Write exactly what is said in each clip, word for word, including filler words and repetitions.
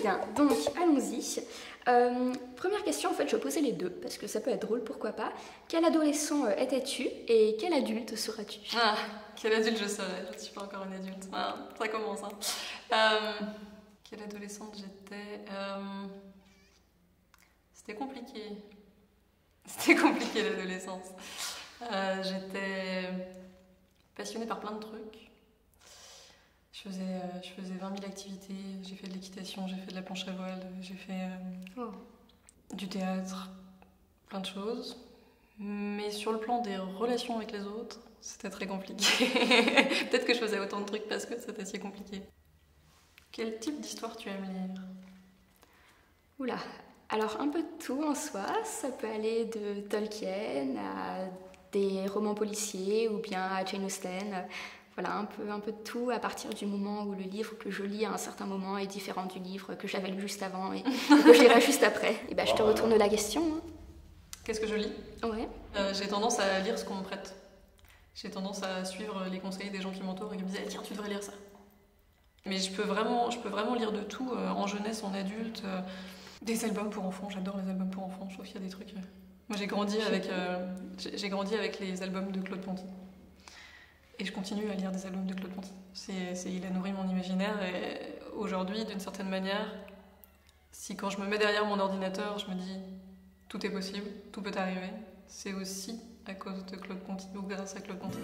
bien, donc allons-y. Euh, première question, en fait, je vais poser les deux, parce que ça peut être drôle, pourquoi pas. Quel adolescent euh, étais-tu et quel adulte seras-tu? Ah, quel adulte je serais? Je ne suis pas encore une adulte. Ah, ça commence, hein. Euh, quelle adolescente j'étais? euh, C'était compliqué. C'était compliqué l'adolescence. Euh, j'étais passionnée par plein de trucs. Je faisais, euh, je faisais vingt mille activités, j'ai fait de l'équitation, j'ai fait de la planche à voile, j'ai fait euh, oh. du théâtre, plein de choses. Mais sur le plan des relations avec les autres, c'était très compliqué. Peut-être que je faisais autant de trucs parce que c'était si compliqué. Quel type d'histoire tu aimes lire? Oula, alors un peu de tout en soi, ça peut aller de Tolkien à des romans policiers ou bien à Jane Austen. Voilà, un peu, un peu de tout à partir du moment où le livre que je lis à un certain moment est différent du livre que j'avais lu juste avant et que je lirai juste après. Et ben, je te retourne la question. Hein. Qu'est-ce que je lis? Ouais. Euh, j'ai tendance à lire ce qu'on me prête. J'ai tendance à suivre les conseils des gens qui m'entourent et qui me disent eh, tiens, tu devrais lire ça. Mais je peux vraiment, je peux vraiment lire de tout, euh, en jeunesse, en adulte. Euh, des albums pour enfants, j'adore les albums pour enfants, je trouve qu'il y a des trucs... Euh... Moi j'ai grandi, avec, euh, j'ai grandi avec les albums de Claude Ponty. Et je continue à lire des albums de Claude Ponty. C'est, c'est, il a nourri mon imaginaire et aujourd'hui, d'une certaine manière, si quand je me mets derrière mon ordinateur, je me dis tout est possible, tout peut arriver, c'est aussi à cause de Claude Ponty ou grâce à Claude Ponty.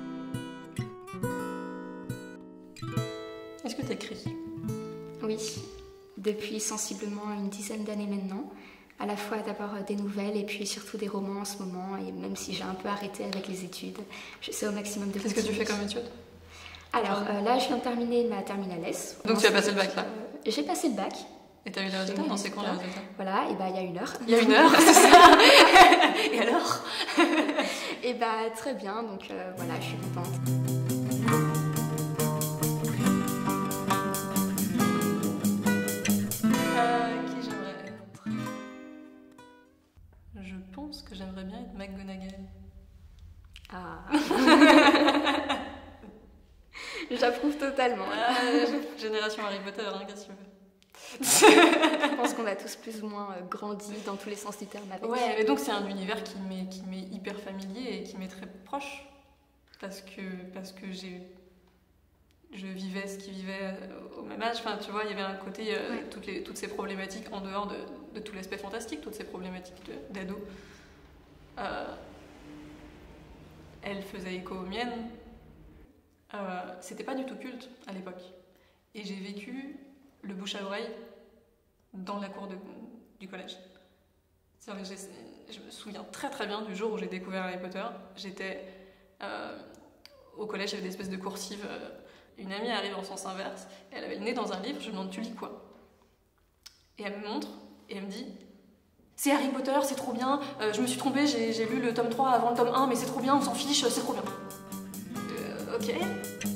Est-ce que tu écris? Oui, depuis sensiblement une dizaine d'années maintenant. À la fois d'abord des nouvelles et puis surtout des romans en ce moment. Et même si j'ai un peu arrêté avec les études, j'essaie au maximum de continuer. Qu'est-ce que tu fais comme études? Alors euh, là, je viens de terminer ma terminale S. Donc tu as passé le bac là? euh, J'ai passé le bac. Et t'as eu les résultats? Non, c'est quand les résultats? Voilà, et bah il y a une heure. Il y a une heure, c'est ça. Et alors? Et bah très bien, donc euh, voilà, je suis contente. Je pense que j'aimerais bien être McGonagall. Ah. J'approuve totalement. Ah, génération Harry Potter, hein, qu'est-ce que tu veux? Je pense qu'on a tous plus ou moins grandi dans tous les sens du terme avec. Ouais, mais donc c'est un univers qui m'est, qui m'est hyper familier et qui m'est très proche. Parce que, parce que j'ai... je vivais ce qu'ils vivaient au même âge. Enfin, tu vois, il y avait un côté, euh, ouais. toutes, les, toutes ces problématiques en dehors de, de tout l'aspect fantastique, toutes ces problématiques de, d'ado. Euh, elles faisaient écho aux miennes. Euh, c'était pas du tout culte à l'époque. Et j'ai vécu le bouche à oreille dans la cour de, du collège. C'est-à-dire que je me souviens très très bien du jour où j'ai découvert Harry Potter. J'étais euh, au collège, il y avait des espèces de coursives. Euh, Une amie arrive en sens inverse, et elle avait le nez dans un livre, je lui demande tu lis quoi? Et elle me montre, et elle me dit c'est Harry Potter, c'est trop bien, euh, je me suis trompée, j'ai, j'ai lu le tome trois avant le tome un, mais c'est trop bien, on s'en fiche, c'est trop bien. Euh, ok.